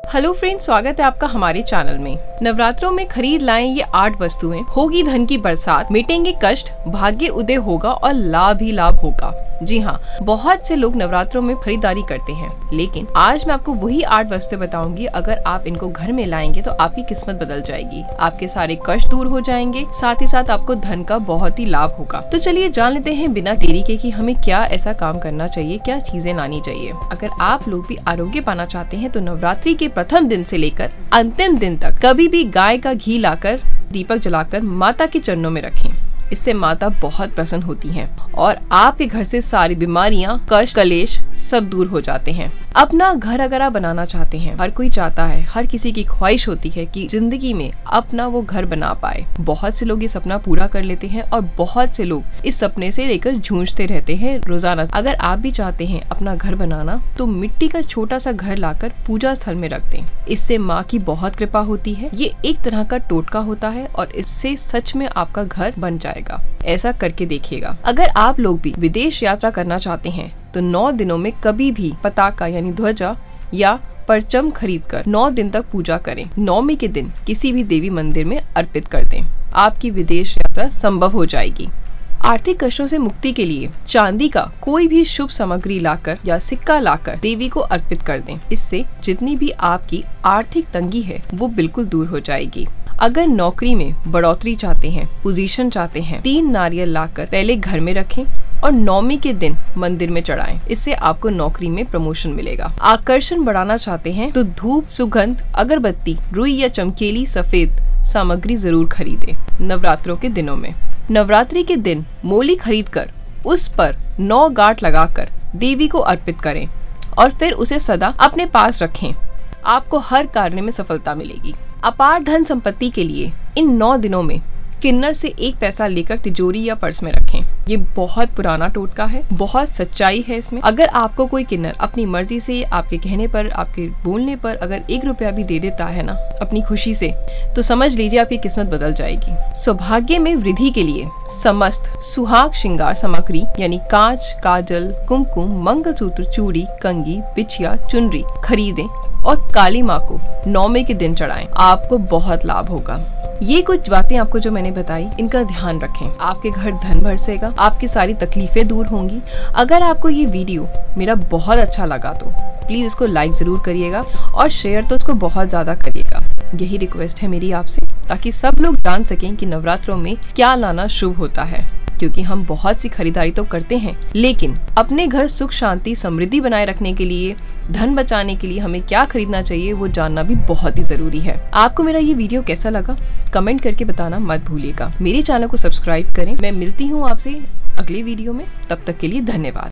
Hello friends, स्वागत है आपका हमारे चैनल में। नवरात्रों में खरीद लाएं ये 8 वस्तुएं, होगी धन की बरसात, मिटेंगे कष्ट, भाग्य उदय होगा और लाभ ही लाभ होगा। जी हाँ, बहुत से लोग नवरात्रों में खरीदारी करते हैं, लेकिन आज मैं आपको वही 8 वस्तुएं बताऊंगी। अगर आप इनको घर में लाएंगे तो आपकी किस्मत बदल जाएगी, आपके सारे कष्ट दूर हो जाएंगे, साथ ही साथ आपको धन का बहुत ही लाभ होगा। तो चलिए जान लेते हैं बिना देरी के कि हमें क्या ऐसा काम करना चाहिए, क्या चीजें लानी चाहिए। अगर आप लोग भी आरोग्य पाना चाहते हैं तो नवरात्रि के प्रथम दिन से लेकर अंतिम दिन तक कभी भी गाय का घी लाकर दीपक जलाकर माता के चरणों में रखें। इससे माता बहुत प्रसन्न होती हैं और आपके घर से सारी बीमारियां, कष्ट, कलेश सब दूर हो जाते हैं। अपना घर अगर आप बनाना चाहते हैं, हर कोई चाहता है, हर किसी की ख्वाहिश होती है कि जिंदगी में अपना वो घर बना पाए। बहुत से लोग ये सपना पूरा कर लेते हैं और बहुत से लोग इस सपने से लेकर जूझते रहते हैं रोजाना। अगर आप भी चाहते हैं अपना घर बनाना तो मिट्टी का छोटा सा घर लाकर पूजा स्थल में रख दें। इससे माँ की बहुत कृपा होती है। ये एक तरह का टोटका होता है और इससे सच में आपका घर बन जाएगा। ऐसा करके देखिएगा। अगर आप लोग भी विदेश यात्रा करना चाहते हैं तो 9 दिनों में कभी भी पताका यानी ध्वजा या परचम खरीदकर 9 दिन तक पूजा करें। 9वीं के दिन किसी भी देवी मंदिर में अर्पित कर दें। आपकी विदेश यात्रा संभव हो जाएगी। आर्थिक कष्टों से मुक्ति के लिए चांदी का कोई भी शुभ सामग्री लाकर या सिक्का लाकर देवी को अर्पित कर दें। इससे जितनी भी आपकी आर्थिक तंगी है वो बिल्कुल दूर हो जाएगी। अगर नौकरी में बढ़ोतरी चाहते हैं, पोजीशन चाहते हैं, 3 नारियल लाकर पहले घर में रखें और 9वीं के दिन मंदिर में चढ़ाएं। इससे आपको नौकरी में प्रमोशन मिलेगा। आकर्षण बढ़ाना चाहते हैं तो धूप, सुगंध, अगरबत्ती, रुई या चमकीली सफेद सामग्री जरूर खरीदें। नवरात्रों के दिनों में नवरात्रि के दिन मोली खरीदकर उस पर 9 गांठ लगाकर देवी को अर्पित करें और फिर उसे सदा अपने पास रखें। आपको हर कार्य में सफलता मिलेगी। अपार धन संपत्ति के लिए इन 9 दिनों में किन्नर से 1 पैसा लेकर तिजोरी या पर्स में रखें। ये बहुत पुराना टोटका है, बहुत सच्चाई है इसमें। अगर आपको कोई किन्नर अपनी मर्जी से आपके कहने पर, आपके बोलने पर अगर 1 रुपया भी दे देता है ना अपनी खुशी से, तो समझ लीजिए आपकी किस्मत बदल जाएगी। सौभाग्य में वृद्धि के लिए समस्त सुहाग श्रृंगार सामग्री यानी कांच, काजल, कुमकुम, मंगलसूत्र, चूड़ी, कंगी, बिछिया, चुनरी खरीदें और काली माँ को 9वें के दिन चढ़ाएं। आपको बहुत लाभ होगा। ये कुछ बातें आपको जो मैंने बताई, इनका ध्यान रखें। आपके घर धन बरसेगा, आपकी सारी तकलीफें दूर होंगी। अगर आपको ये वीडियो मेरा बहुत अच्छा लगा तो प्लीज इसको लाइक जरूर करिएगा और शेयर तो इसको बहुत ज्यादा करिएगा। यही रिक्वेस्ट है मेरी आपसे, ताकि सब लोग जान सकें कि नवरात्रों में क्या लाना शुभ होता है। क्योंकि हम बहुत सी खरीदारी तो करते हैं, लेकिन अपने घर सुख, शांति, समृद्धि बनाए रखने के लिए, धन बचाने के लिए हमें क्या खरीदना चाहिए वो जानना भी बहुत ही जरूरी है। आपको मेरा ये वीडियो कैसा लगा कमेंट करके बताना मत भूलिएगा। मेरे चैनल को सब्सक्राइब करें। मैं मिलती हूँ आपसे अगले वीडियो में। तब तक के लिए धन्यवाद।